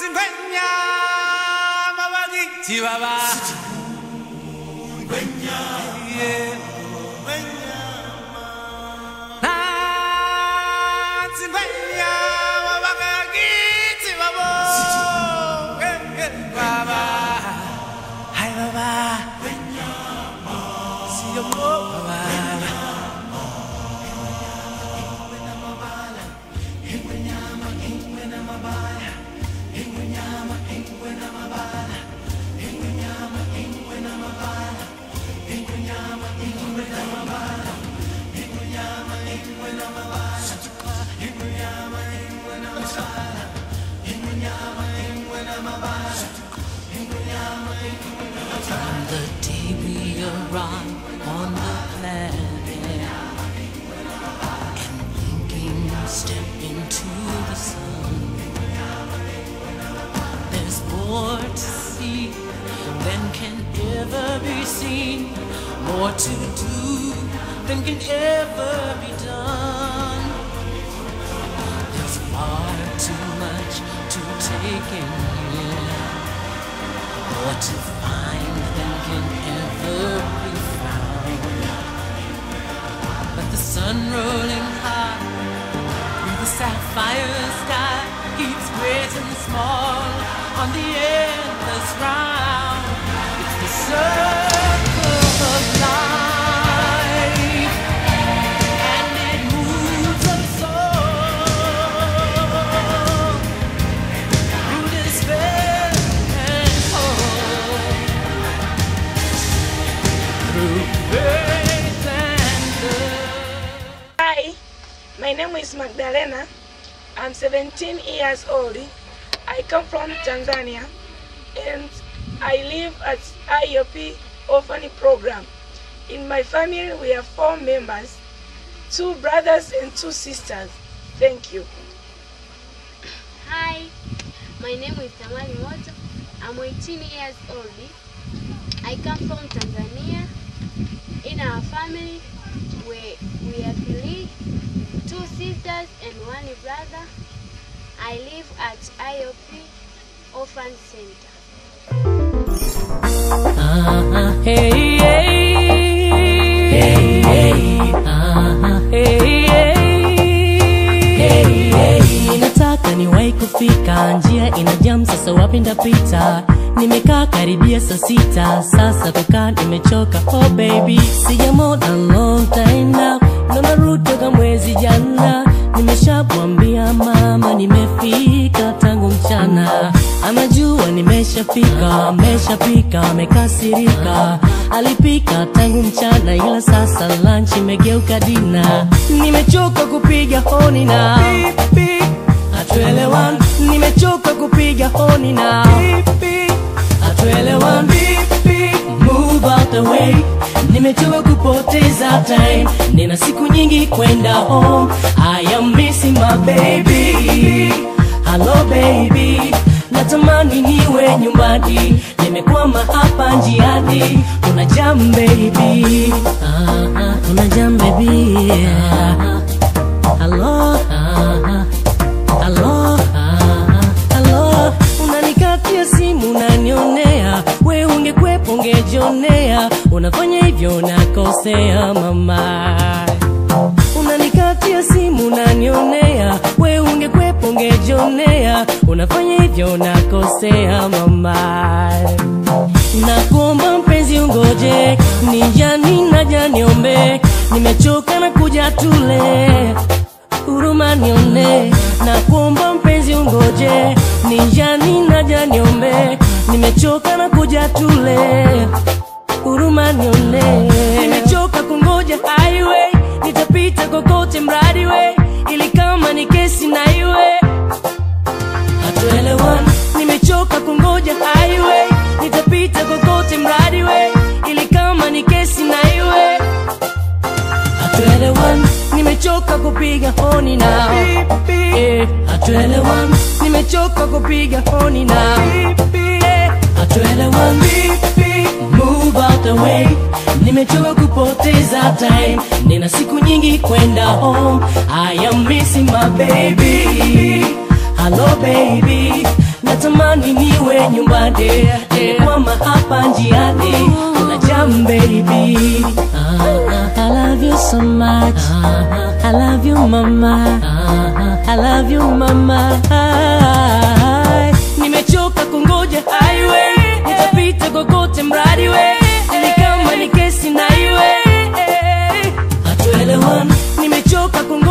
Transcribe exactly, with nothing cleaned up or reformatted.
Ngwenya mabagi Chihuahua Ngwenya Ngwenya Nansi Ngwenya mabagi Chihuahua Baba Hai Baba Ngwenya Siyo mo Baba From the day we arrive on the planet and blinking step into the sun, there's more to see than can ever be seen, more to do than can ever be done. There's far too much to take in here, more to find than can ever be found. But the sun rolling high through the sapphire sky keeps great and small on the endless round. It's the circle of life, and it moves us all through despair and hope, through faith and love. Hi, my name is Magdalena. I'm seventeen years old. I come from Tanzania and I live at I O P Orphan Program. In my family we have four members, two brothers and two sisters. Thank you. Hi, my name is Tamari Moto. I'm eighteen years old. I come from Tanzania. In our family we, we have three, two sisters and one brother. I live at I O P Orphan Center. Uh-huh, hey, hey, hey, hey, uh-huh, hey, hey, hey, hey. Ninataka niwahi kufika, njia ina jam sasa wapi ndapita. Nimekaa karibia saa sita, sasa kukaa nimechoka. Oh baby, sijamona long time now, naona route toka mwezi jana. Nimeshamwambia mama nimefika tangu mchana, anajua nimeshafika, ameshapika, amekasirika. Alipika tangu mchana ila sasa lunch imegeuka dina. Nimechoka kupiga honi na beep beep, hatuelewani. Nimechoka kupiga honi na beep beep, hatuelewani. Beep beep, move out the way. Nimechoka kupoteza time, nina siku nyingi kwenda home. I am missing my baby. Hello baby, natamani niwe nyumbani, nimekwama hapa njiani. Kuna jam baby, ah, ah, kuna jam baby, ah, ah. Hello, ah, ah. Hello, ah, ah. Hello, unanikatia simu unanionea, we ungekwepo ungejionea. Unafanya hivyo nakosea mama, unanikatia simu unanionea, we ungekwepo ungejionea. Unafanya hivyo nakosea mama. Nakuomba mpenzi ungoje, nijani naja niombe. Nimechoka na kuja tule, huruma nione. Nakuomba mpenzi ungoje, nijani naja niombe. Nimechoka na kuja tule, huruma nione. Nimechoka kungoja highway, nitapita kokote mradi we, ili kama ni kesi na iwe. Hatuelewani. Nimechoka kungoja highway, nitapita kokote mradi we, ili kama ni kesi na iwe. Hatuelewani. Nimechoka kupiga honi na beep beep, eh, hatuelewani. Nimechoka kupiga honi na beep beep, eh, hatuelewani. Beep beep, move out the way. Nimechoka kupoteza time, nina siku nyingi kwenda home. I am missing my baby. Hello baby, natamani niwe nyumbani, kwama hapa njiani kuna jam baby. I love you so much, I love you mama, I love you mama. Nimechoka kungoja highway, nitapita kokote mradi we, ni kama ni kesi na iwe hatuelewani. Nimechoka kungoja